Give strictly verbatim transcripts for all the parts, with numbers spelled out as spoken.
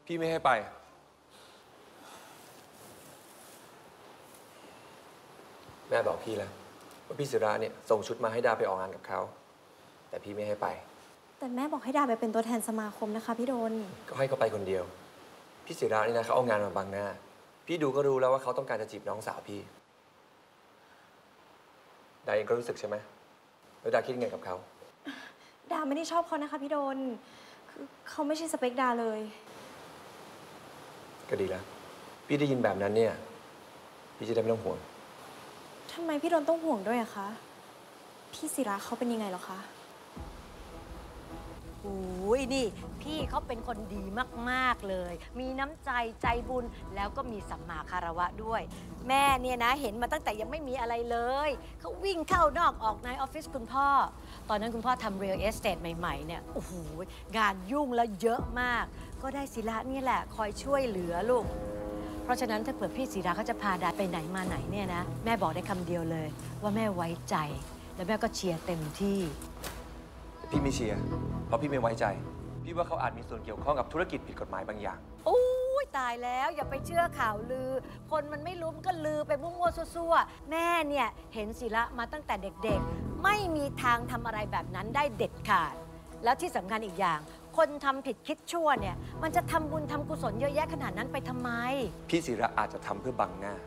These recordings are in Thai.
พี่ไม่ให้ไปแม่บอกพี่แล้วว่าพี่ศิระเนี่ยส่งชุดมาให้ดาไปออกงานกับเขาแต่พี่ไม่ให้ไปแต่แม่บอกให้ดาไปเป็นตัวแทนสมาคมนะคะพี่โดนก็ให้เขาไปคนเดียวพี่ศิระนี่นะเขาเอางานมาบังหน้าพี่ดูก็รู้แล้วว่าเขาต้องการจะจีบน้องสาวพี่ดาเองก็รู้สึกใช่ไหมแล้วดาคิดยังไงกับเขาดาไม่ได้ชอบเขานะคะพี่โดนคือเขาไม่ใช่สเปคดาเลยก็ดีแล้วพี่ได้ยินแบบนั้นเนี่ยพี่จะได้ไม่ต้องห่วงทำไมพี่โดนต้องห่วงด้วยอะคะพี่ศิระเขาเป็นยังไงหรอคะโอ้ยนี่พี่เขาเป็นคนดีมากๆเลยมีน้ำใจใจบุญแล้วก็มีสัมมาคารวะด้วยแม่เนี่ยนะเห็นมาตั้งแต่ยังไม่มีอะไรเลยเขาวิ่งเข้านอกออกในออฟฟิศคุณพ่อตอนนั้นคุณพ่อทำ real estate ใหม่ๆเนี่ยโอ้โหงานยุ่งแล้วเยอะมากก็ได้ศิระนี่แหละคอยช่วยเหลือลูกเพราะฉะนั้นถ้าเผื่อพี่ศิระเขาจะพาดาไปไหนมาไหนเนี่ยนะแม่บอกได้คำเดียวเลยว่าแม่ไว้ใจแล้วแม่ก็เชียร์เต็มที่พี่ไม่เชียร์เพราะพี่ไม่ไว้ใจพี่ว่าเขาอาจมีส่วนเกี่ยวข้องกับธุรกิจผิดกฎหมายบางอย่างโอ้ยตายแล้วอย่าไปเชื่อข่าวลือคนมันไม่รู้มันก็ลือไปมั่วๆซั่วๆแม่เนี่ยเห็นศิระมาตั้งแต่เด็กๆไม่มีทางทำอะไรแบบนั้นได้เด็ดขาดแล้วที่สำคัญอีกอย่างคนทำผิดคิดชั่วเนี่ยมันจะทำบุญทำกุศลเยอะแยะขนาดนั้นไปทำไมพี่ศิระอาจจะทำเพื่อบังหน้า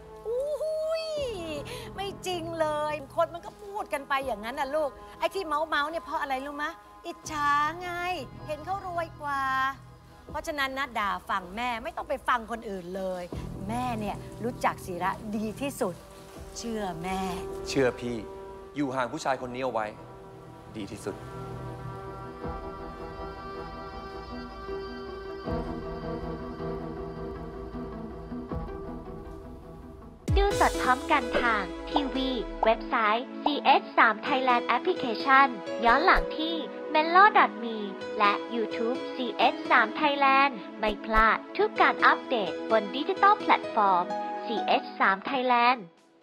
ไม่จริงเลยคนมันก็พูดกันไปอย่างนั้นนะลูกไอ้ที่เมาส์เมาส์เนี่ยเพราะอะไรรู้มะอิจฉาไงเห็นเขารวยกว่าเพราะฉะนั้นนะด่าฟังแม่ไม่ต้องไปฟังคนอื่นเลยแม่เนี่ยรู้จักศิระดีที่สุดเชื่อแม่เชื่อพี่อยู่ห่างผู้ชายคนนี้เอาไว้ดีที่สุดดูสดพร้อมกันทางทีวีเว็บไซต์ ซี เอช ทรี Thailand Application ย้อนหลังที่ เมโล ดอท มี และ YouTube ซี เอช ทรี Thailand ไม่พลาดทุกการอัปเดตบนดิจิตอลแพลตฟอร์ม ซี เอช ทรี Thailand